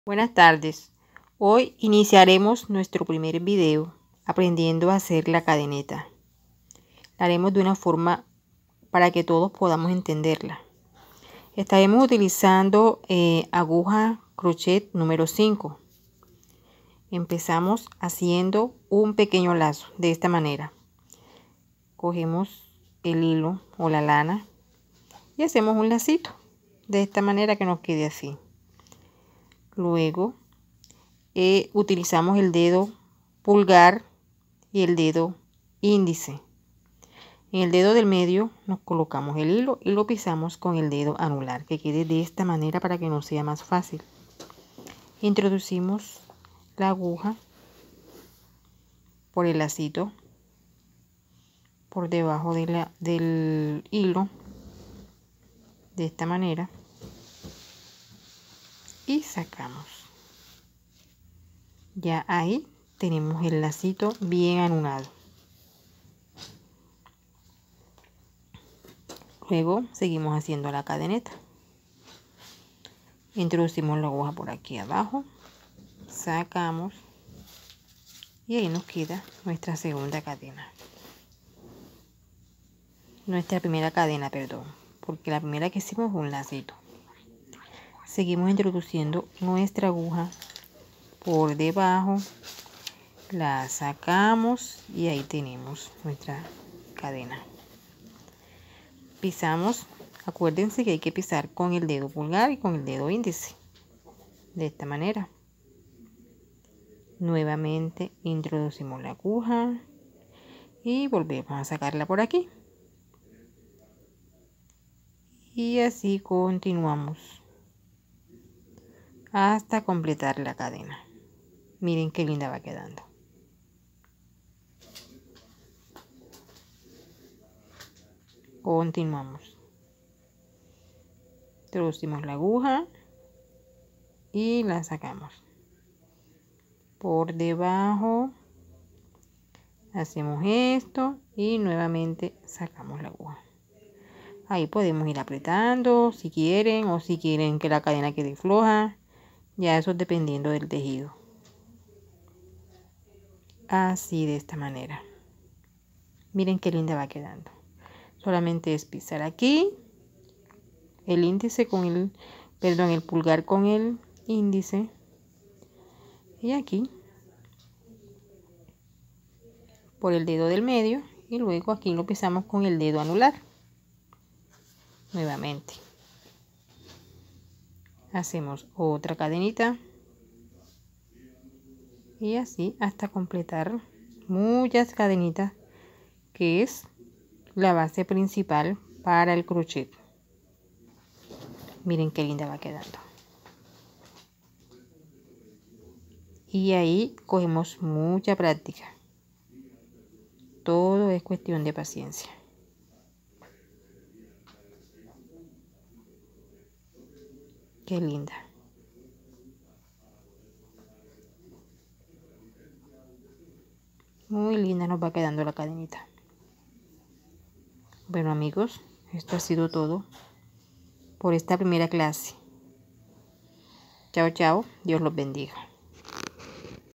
Buenas tardes. Hoy iniciaremos nuestro primer video aprendiendo a hacer la cadeneta. La haremos de una forma para que todos podamos entenderla. Estaremos utilizando aguja crochet número 5. Empezamos haciendo un pequeño lazo de esta manera. Cogemos el hilo o la lana y hacemos un lacito de esta manera que nos quede así. Luego utilizamos el dedo pulgar y el dedo índice. En el dedo del medio nos colocamos el hilo y lo pisamos con el dedo anular, que quede de esta manera para que nos sea más fácil. Introducimos la aguja por el lacito por debajo del hilo de esta manera y sacamos. Ya ahí tenemos el lacito bien anudado. Luego seguimos haciendo la cadeneta. Introducimos la aguja por aquí abajo, sacamos y ahí nos queda nuestra segunda cadena. Nuestra primera cadena, perdón, porque la primera que hicimos fue un lacito. Seguimos introduciendo nuestra aguja por debajo, la sacamos y ahí tenemos nuestra cadena. Pisamos, acuérdense que hay que pisar con el dedo pulgar y con el dedo índice, de esta manera. Nuevamente introducimos la aguja y volvemos a sacarla por aquí. Y así continuamos hasta completar la cadena. Miren qué linda va quedando. Continuamos. Introducimos la aguja y la sacamos. Por debajo hacemos esto y nuevamente sacamos la aguja. Ahí podemos ir apretando si quieren o si quieren que la cadena quede floja. Ya eso dependiendo del tejido. Así de esta manera. Miren qué linda va quedando. Solamente es pisar aquí el índice con el pulgar con el índice y aquí por el dedo del medio y luego aquí lo pisamos con el dedo anular. Nuevamente hacemos otra cadenita y así hasta completar muchas cadenitas, que es la base principal para el crochet. Miren qué linda va quedando. Y ahí cogemos mucha práctica. Todo es cuestión de paciencia. Qué linda. Muy linda nos va quedando la cadenita. Bueno amigos, esto ha sido todo por esta primera clase. Chao, chao. Dios los bendiga.